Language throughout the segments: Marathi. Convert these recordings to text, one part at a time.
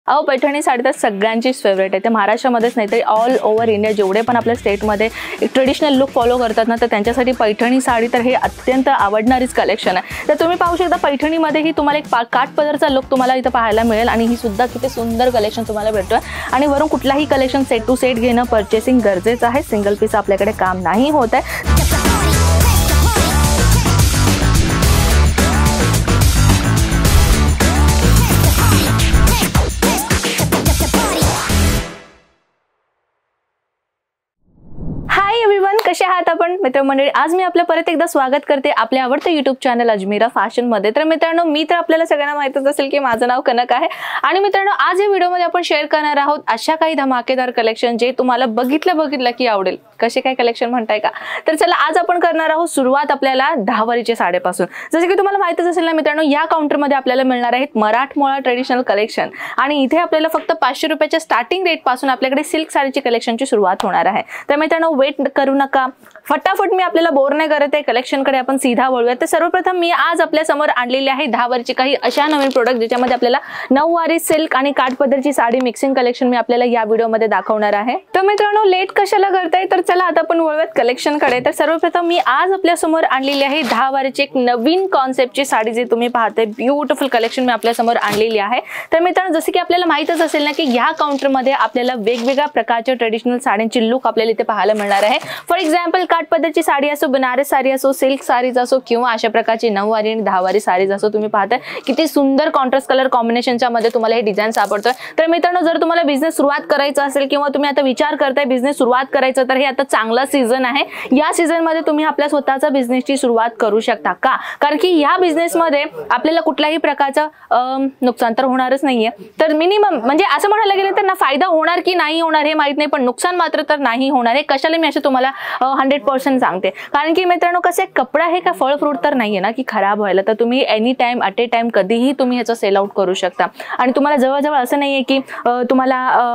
अहो पैठणी साडी तर सगळ्यांचीच फेवरेट आहे. ते महाराष्ट्रामध्येच नाही तरी ऑल ओव्हर इंडिया जेवढे पण आपल्या स्टेटमध्ये एक ट्रेडिशनल लुक फॉलो करतात ना, तर त्यांच्यासाठी पैठणी साडी तर हे अत्यंत आवडणारीच कलेक्शन आहे. तर तुम्ही पाहू शकता पैठणीमध्येही तुम्हाला एक काठपदरचा लुक तुम्हाला इथं पाहायला मिळेल आणि ही सुद्धा किती सुंदर कलेक्शन तुम्हाला भेटतोय. आणि वरून कुठलाही कलेक्शन सेट टू सेट घेणं परचेसिंग गरजेचं आहे. सिंगल पीस आपल्याकडे काम नाही होत आहे. कसे आहात आपण मित्रमंडळी? आज मी आपलं परत एकदा स्वागत करते आपल्या आवडतं YouTube चॅनल अजमेरा फॅशन मध्ये. तर मित्रांनो, मी तर आपल्याला सगळ्यांना माहितच असेल की माझं नाव कनक आहे. आणि मित्रांनो, आज या व्हिडिओमध्ये आपण शेअर करणार आहोत अशा काही धमाकेदार कलेक्शन जे तुम्हाला बघितलं की आवडेल. कसे काय कलेक्शन म्हणताय का? तर चला, आज आपण करणार आहोत सुरुवात आपल्याला 10 वारीच्या साड्यापासून. जसं की तुम्हाला माहितच असेल ना मित्रांनो, या काउंटरमध्ये आपल्याला मिळणार आहेत मराठमोळा ट्रेडिशनल कलेक्शन. आणि इथे आपल्याला फक्त 500 रुपयाच्या स्टार्टिंग रेट पासून आपल्याकडे सिल्क साडीची कलेक्शनची सुरुवात होणार आहे. तर मित्रांनो, वेट करू नका, फटाफट मी आपल्याला बोर नाही करत आहे, कलेक्शनकडे आपण सीधा वळूया. तर सर्वप्रथम मी आज आपल्या समोर आणलेली आहे 10 वारीची काही अशा नवीन प्रोडक्ट ज्याच्यामध्ये आपल्याला 9 वारी सिल्क आणि काठपदरची साडी मिक्सिंग कलेक्शन मी आपल्याला या व्हिडिओमध्ये दाखवणार आहे. तर मित्रांनो, लेट कशाला करताय? तर चला आता आपण वळूयात कलेक्शनकडे. तर सर्वप्रथम मी आज आपल्या समोर आणलेली आहे 10 वारीची एक नवीन कॉन्सेप्टची साडी जी तुम्ही पाहताय. ब्युटिफुल कलेक्शन मी आपल्या समोर आणलेली आहे. तर मित्रांनो, जसं की आपल्याला माहितच असेल ना की या काउंटरमध्ये आपल्याला वेगवेगळ्या प्रकारच्या ट्रेडिशनल साड्यांची लुक आपल्याला इथे पाहायला मिळणार आहे. फॉर एक्झाम्पल, काठपदरची साडी असो, बनारस साडी असो, सिल्क साडीज असो किंवा अशा प्रकारची 9 वारी आणि 10 वारी साडीज असो, तुम्ही पाहताय किती सुंदर कॉन्ट्रास्ट कलर कॉम्बिनेशनच्या मध्ये तुम्हाला हे डिझाईन सापडतोय. तर मित्रांनो, जर तुम्हाला बिझनेस सुरुवात करायचा असेल किंवा तुम्ही आता विचार करताय बिझनेस सुरुवात करायचं, तर हे आता चांगला सीझन आहे. या सीझन मध्ये तुम्ही आपल्या स्वतःचा बिझनेसची सुरुवात करू शकता. का? कारण की या बिझनेस मध्ये आपल्याला कुठल्याही प्रकारचं नुकसान तर होणारच नाहीये. तर मिनिमम म्हणजे असं म्हणायला गेलं तर ना, फायदा होणार की नाही होणार हे माहित नाही, पण नुकसान मात्र तर नाही होणार. हे कशाला मी असं तुम्हाला 100% सांगते, कारण की मित्रांनो, कसं कपडा हे का फळ फ्रूट तर नाहीये ना की खराब व्हायला. तर तुम्ही any time at a time कधीही तुम्ही ह्याचं सेल आउट करू शकता. आणि तुम्हाला जवळजवळ असं नाहीये की तुम्हाला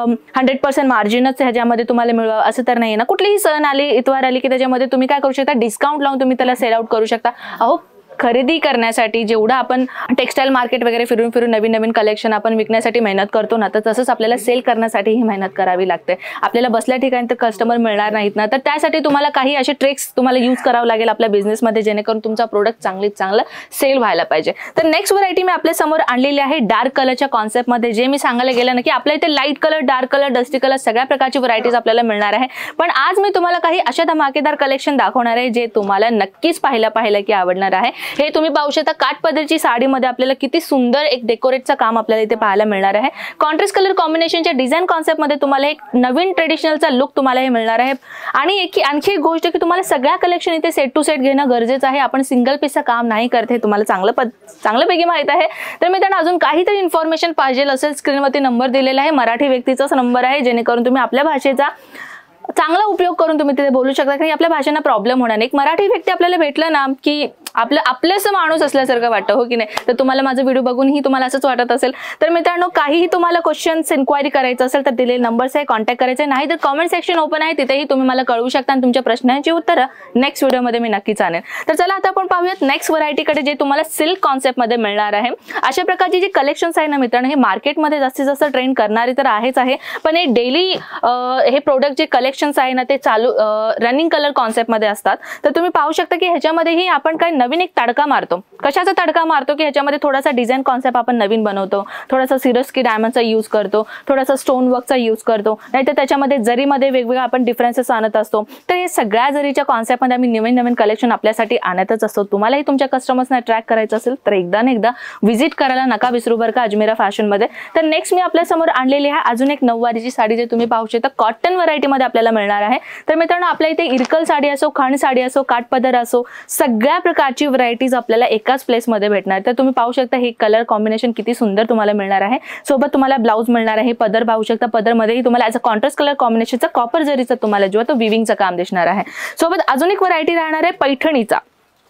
100% मार्जिनच ह्याच्यामध्ये तुम्हाला मिळवा असं तर नाहीये ना. कुठलीही सण आली, इतवार आली की त्याच्यामध्ये तुम्ही काय करू शकता, डिस्काउंट लावून तुम्ही त्याला सेल आउट करू शकता. अहो, खरेदी करण्यासाठी जेवढं आपण टेक्सटाईल मार्केट वगैरे फिरून फिरून नवीन नवीन कलेक्शन आपण विकण्यासाठी मेहनत करतो ना, तर तसंच आपल्याला सेल करण्यासाठी ही मेहनत करावी लागते. आपल्याला बसल्या ठिकाणी तर कस्टमर मिळणार नाहीत ना, तर त्यासाठी तुम्हाला काही असे ट्रिक्स तुम्हाला यूज करावं लागेल आपल्या बिझनेसमध्ये, जेणेकरून तुमचा प्रोडक्ट चांगलं सेल व्हायला पाहिजे. तर नेक्स्ट व्हरायटी मी आपल्या समोर आणलेली आहे डार्क कलरच्या कॉन्सेप्टमध्ये. जे मी सांगायला गेलं ना की आपल्या इथे light colour, dark colour, dusty colour सगळ्या प्रकारची व्हरायटीज आपल्याला मिळणार आहे. पण आज मी तुम्हाला काही अशा धमाकेदार कलेक्शन दाखवणार आहे जे तुम्हाला नक्कीच पाहायला की आवडणार आहे. हे तुम्ही पाहू शकता, काठपदरची साडीमध्ये आपल्याला किती सुंदर एक डेकोरेटचं काम आपल्याला इथे पाहायला मिळणार आहे. कॉन्ट्रास्ट कलर कॉम्बिनेशनच्या डिझाईन कॉन्सेप्टमध्ये तुम्हाला एक नवीन ट्रेडिशनलचा लुक तुम्हाला हे मिळणार आहे. आणि आणखी एक गोष्ट की तुम्हाला सगळ्या कलेक्शन इथे सेट टू सेट घेणं गरजेचं आहे. आपण सिंगल पीसचं काम नाही करत, हे तुम्हाला चांगल्यापैकी माहित आहे. तर मित्रांनो, अजून काहीतरी इन्फॉर्मेशन पाहिजे असेल, स्क्रीनवरती नंबर दिलेला आहे, मराठी व्यक्तीचाच नंबर आहे, जेणेकरून तुम्ही आपल्या भाषेचा चांगला उपयोग करून तुम्ही तिथे बोलू शकता. कारण आपल्या भाषेना प्रॉब्लेम होणार नाही. एक मराठी व्यक्ती आपल्याला भेटलं ना की आपलंच माणूस असल्यासारखं वाटतं, हो की नाही? तर तुम्हाला माझा व्हिडिओ बघूनही तुम्हाला असंच वाटत असेल. तर मित्रांनो, काहीही तुम्हाला क्वेश्चन्स इन्क्वायरी करायचं असेल तर दिलेले नंबर्स आहे, कॉन्टॅक्ट करायचे. नाही तर कॉमेंट सेक्शन ओपन आहे, तिथेही तुम्ही मला कळवू शकता आणि तुमच्या प्रश्नांची उत्तरं नेक्स्ट व्हिडिओमध्ये मी नक्कीच आणेन. तर चला आता आपण पाहूयात नेक्स्ट व्हरायटीकडे, जे तुम्हाला सिल्क कॉन्सेप्टमध्ये मिळणार आहे. अशा प्रकारची जी कलेक्शन्स आहे ना मित्रांनो, हे मार्केटमध्ये जास्तीत जास्त ट्रेंड करणारे तर आहेच आहे, पण हे डेली हे प्रोडक्ट जे कलेक्शन्स आहे ना, ते चालू रनिंग कलर कॉन्सेप्टमध्ये असतात. तर तुम्ही पाहू शकता की ह्याच्यामध्येही आपण काय नवीन एक तडका मारतो. कशाचा तडका मारतो की ह्याच्यामध्ये थोडासा डिझाईन कॉन्सेप्ट आपण नवीन बनवतो, थोडासा सिरोस्की डायमंडचा यूज करतो, थोडासा स्टोन वर्कचा यूज करतो, नाहीतर त्याच्यामध्ये जरीमध्ये वेगवेगळ्या आपण डिफरन्सेस आणत असतो. तर हे सगळ्या जरीच्या कॉन्सेप्टमध्ये आम्ही नवीन कलेक्शन आपल्यासाठी आणतच असतो. तुम्हालाही तुमच्या कस्टमर्सना अट्रॅक्ट करायचं असेल तर एकदा व्हिजिट करायला नका विसरू बरं का अजमेरा फॅशनमध्ये. तर नेक्स्ट मी आपल्या समोर आणलेली आहे अजून एक 9 वारीची साडी, जे तुम्ही पाहू शकता कॉटन व्हरायटीमध्ये आपल्याला मिळणार आहे. तर मित्रांनो, आपल्या इथे इरकल साडी असो, खण साडी असो, काठपदर असो, सगळ्या प्रकारची व्हरायटीज आपल्याला एकाच प्लेसमध्ये भेटणार. तर तुम्ही पाहू शकता हे कलर कॉम्बिनेशन किती सुंदर तुम्हाला मिळणार आहे. सोबत तुम्हाला ब्लाउज मिळणार आहे. पदर पाहू शकता, पदरमध्येही तुम्हाला ॲज अ कॉन्ट्रास्ट कलर कॉम्बिनेशनचा कॉपर जरीचा तुम्हाला जो तो विविंगचं काम दिसणार आहे. सोबत अजून एक व्हरायटी राहणार आहे पैठणीचा.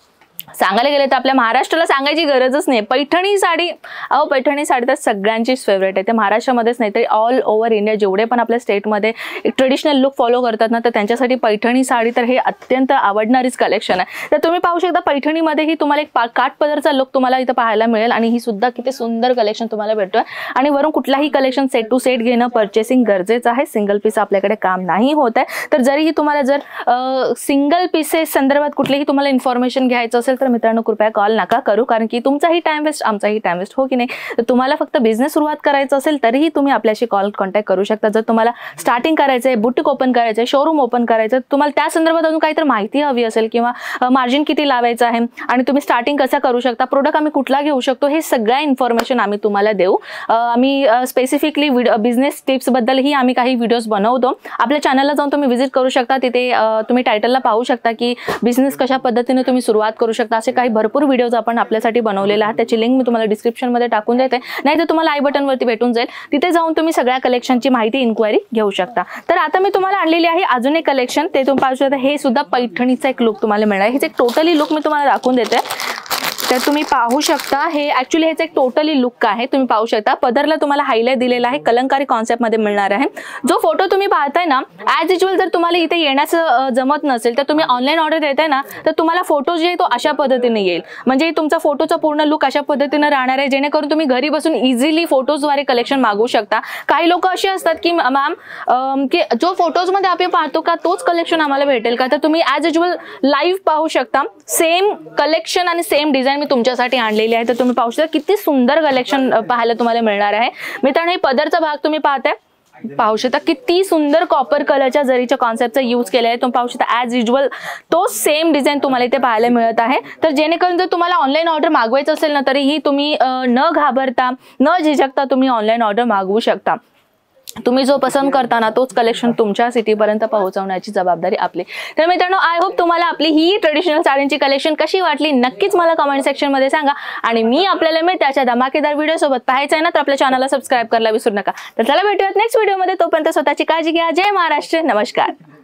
सांगायला गेलं तर आपल्या महाराष्ट्राला सांगायची गरजच नाही. पैठणी साडी, पैठणी साडी तर सगळ्यांचीच फेवरेट आहे. ते महाराष्ट्रामध्येच नाही तरी ऑल ओव्हर इंडिया जेवढे पण आपल्या स्टेटमध्ये एक ट्रेडिशनल लुक फॉलो करतात ना, तर त्यांच्यासाठी पैठणी साडी तर हे अत्यंत आवडणारीच कलेक्शन आहे. तर तुम्ही पाहू शकता पैठणीमध्येही तुम्हाला एक काठपदरचा लुक तुम्हाला इथं पाहायला मिळेल आणि ही सुद्धा किती सुंदर कलेक्शन तुम्हाला भेटतोय. आणि वरून कुठलाही कलेक्शन सेट टू सेट घेणं परचेसिंग गरजेचं आहे. सिंगल पीस आपल्याकडे काम नाही होत आहे. तर जरीही तुम्हाला जर सिंगल पीसेस संदर्भात कुठलीही तुम्हाला इन्फॉर्मेशन घ्यायचं असेल तर मित्रांनो कृपया कॉल नका करू, कारण की तुमचाही टाइम वेस्ट आमचाही टाइम वेस्ट, हो की नाही. तर तुम्हाला फक्त बिझनेस सुरुवात करायचं असेल तरीही तुम्ही आपल्याशी कॉन्टॅक्ट करू शकता. जर तुम्हाला स्टार्टिंग करायचं आहे, बुटीक ओपन करायचं आहे, शोरूम ओपन करायचं, तुम्हाला त्या संदर्भात अजून काहीतरी माहिती हवी असेल किंवा मार्जिन किती लावायचं आहे आणि तुम्ही स्टार्टिंग कसं करू शकता, प्रोडक्ट आम्ही कुठला घेऊ शकतो, हे सगळ्या इन्फॉर्मेशन आम्ही तुम्हाला देऊ. आम्ही स्पेसिफिकली बिझनेस टिप्स बद्दलही आम्ही काही व्हिडिओज बनवतो. आपल्या चॅनलला जाऊन तुम्ही व्हिजिट करू शकता. तिथे तुम्ही टायटलला पाहू शकता की बिझनेस कशा पद्धतीने तुम्ही सुरुवात करू शकता. असे काही भरपूर व्हिडिओज आपण आपल्यासाठी बनवलेले आहेत. त्याची लिंक मी तुम्हाला डिस्क्रिप्शनमध्ये टाकून देते, नाही तर तुम्हाला आय बटनवरती भेटून जाईल. तिथे जाऊन तुम्ही सगळ्या कलेक्शनची माहिती इन्क्वायरी घेऊ शकता. तर आता मी तुम्हाला आणलेली आहे अजून एक कलेक्शन. ते तुम्ही पाहू शकता. हे सुद्धा पैठणीचा एक लुक तुम्हाला मिळणार आहे. हेच एक टोटली लुक मी तुम्हाला दाखवून देते. तर तुम्ही पाहू शकता हे ऍक्च्युली हेच एक टोटली लुक आहे. तुम्ही पाहू शकता पदरला तुम्हाला हायलाइट दिलेला आहे, कलंकारी कॉन्सेप्ट मध्ये मिळणार आहे. जो फोटो तुम्ही पाहताय ना, ॲज युज्युअल जर तुम्हाला इथे येण्याचं जमत नसेल तर तुम्ही ऑनलाईन ऑर्डर देताय ना, तर तुम्हाला फोटो जे आहे तो अशा पद्धतीने येईल. म्हणजे तुमचा फोटोचा पूर्ण लुक अशा पद्धतीने राहणार आहे, जेणेकरून तुम्ही घरी बसून इझिली फोटोजद्वारे कलेक्शन मागवू शकता. काही लोक असे असतात की मॅम की जो फोटोजमध्ये आपण पाहतो का तोच कलेक्शन आम्हाला भेटेल का, तर तुम्ही ॲज युज्युअल लाईव्ह पाहू शकता. सेम कलेक्शन आणि सेम डिझाईन मी तुमच्यासाठी आणलेली आहे. तर तुम्ही पाहू शकता किती सुंदर कलेक्शन पाहायला तुम्हाला मिळणार आहे. मित्रांनो हे पदरचा भाग तुम्ही पाहताय, पाहू शकता किती सुंदर कॉपर कलरच्या जरीच्या कॉन्सेप्टचा यूज केलेला आहे. तुम्ही पाहू शकता ॲज युज्युअल तो सेम डिझाईन तुम्हाला इथे पाहायला मिळत आहे. तर जेणेकरून जर तुम्हाला ऑनलाईन ऑर्डर मागवायचं असेल ना, तरीही तुम्ही न घाबरता न झिजकता तुम्ही ऑनलाईन ऑर्डर मागवू शकता. तुम्ही जो पसंत करता ना तोच कलेक्शन तुमच्या सिटीपर्यंत पोहोचवण्याची जबाबदारी आपली. तर मित्रांनो आय होप तुम्हाला आपली ही ट्रेडिशनल साडींची कलेक्शन कशी वाटली नक्कीच मला कमेंट सेक्शन मध्ये सांगा. आणि मी आपल्याला मी त्याच्या धमाकेदार व्हिडिओ सोबत पाहायचं आहे ना, तर आपल्या चॅनलला सबस्क्राईब करायला विसरू नका. तर चला भेटूयात नेक्स्ट व्हिडिओमध्ये. तोपर्यंत स्वतःची काळजी घ्या. जय महाराष्ट्र. नमस्कार.